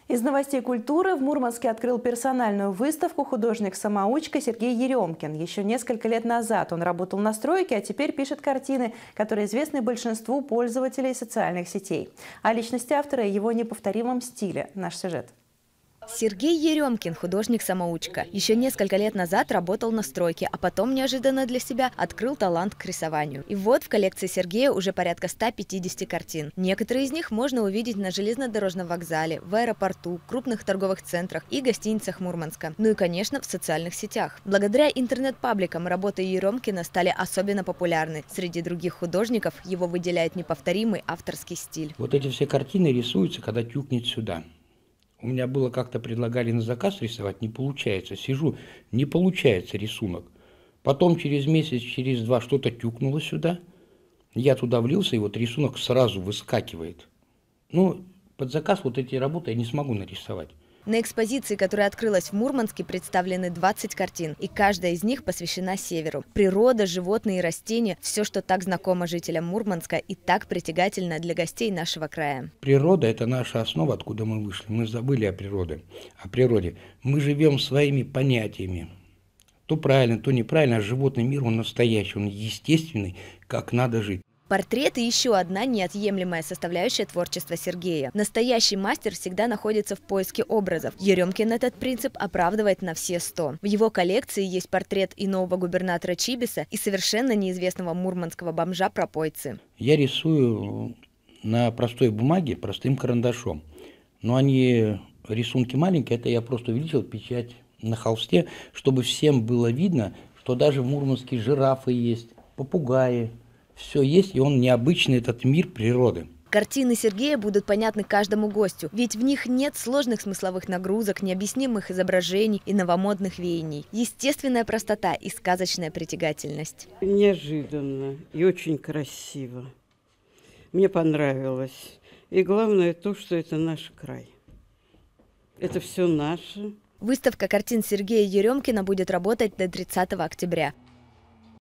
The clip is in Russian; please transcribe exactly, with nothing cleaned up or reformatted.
Из новостей культуры в Мурманске открыл персональную выставку художник-самоучка Сергей Еремкин. Еще несколько лет назад он работал на стройке, а теперь пишет картины, которые известны большинству пользователей социальных сетей. О личности автора и его неповторимом стиле наш сюжет. Сергей Еремкин – художник-самоучка. Еще несколько лет назад работал на стройке, а потом неожиданно для себя открыл талант к рисованию. И вот в коллекции Сергея уже порядка ста пятидесяти картин. Некоторые из них можно увидеть на железнодорожном вокзале, в аэропорту, крупных торговых центрах и гостиницах Мурманска. Ну и, конечно, в социальных сетях. Благодаря интернет-пабликам работы Еремкина стали особенно популярны. Среди других художников его выделяет неповторимый авторский стиль. Вот эти все картины рисуются, когда тюкнет сюда. У меня было как-то предлагали на заказ рисовать, не получается. Сижу, не получается рисунок. Потом через месяц, через два что-то тюкнуло сюда. Я туда влился, и вот рисунок сразу выскакивает. Ну, под заказ вот эти работы я не смогу нарисовать. На экспозиции, которая открылась в Мурманске, представлены двадцать картин, и каждая из них посвящена северу. Природа, животные и растения – все, что так знакомо жителям Мурманска и так притягательно для гостей нашего края. Природа – это наша основа, откуда мы вышли. Мы забыли о природе. О природе. Мы живем своими понятиями. То правильно, то неправильно, а животный мир, он настоящий, он естественный, как надо жить. Портреты – еще одна неотъемлемая составляющая творчества Сергея. Настоящий мастер всегда находится в поиске образов. Еремкин этот принцип оправдывает на все сто. В его коллекции есть портрет и нового губернатора Чибиса, и совершенно неизвестного мурманского бомжа-пропойцы. Я рисую на простой бумаге, простым карандашом. Но они, рисунки маленькие, это я просто увеличил печать на холсте, чтобы всем было видно, что даже в Мурманске жирафы есть, попугаи. Все есть, и он необычный, этот мир природы. Картины Сергея будут понятны каждому гостю, ведь в них нет сложных смысловых нагрузок, необъяснимых изображений и новомодных веяний. Естественная простота и сказочная притягательность. Неожиданно и очень красиво. Мне понравилось. И главное то, что это наш край. Это все наше. Выставка картин Сергея Еремкина будет работать до тридцатого октября.